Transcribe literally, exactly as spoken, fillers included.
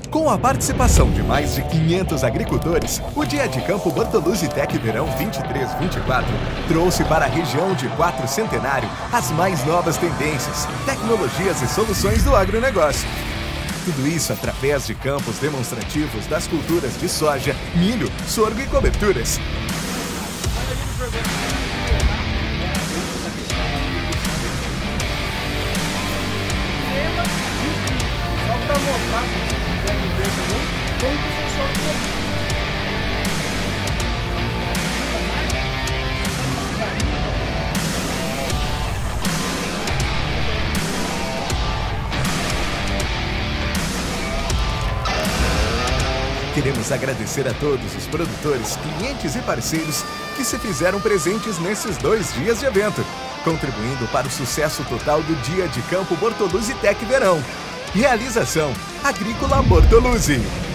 Com a participação de mais de quinhentos agricultores, o Dia de Campo Bortoluzzi Tec Verão vinte e três vinte e quatro trouxe para a região de Quatro Centenário as mais novas tendências, tecnologias e soluções do agronegócio. Tudo isso através de campos demonstrativos das culturas de soja, milho, sorgo e coberturas. Queremos agradecer a todos os produtores, clientes e parceiros que se fizeram presentes nesses dois dias de evento, contribuindo para o sucesso total do Dia de Campo Bortoluzzi Tec Verão. Realização Agrícola Bortoluzzi.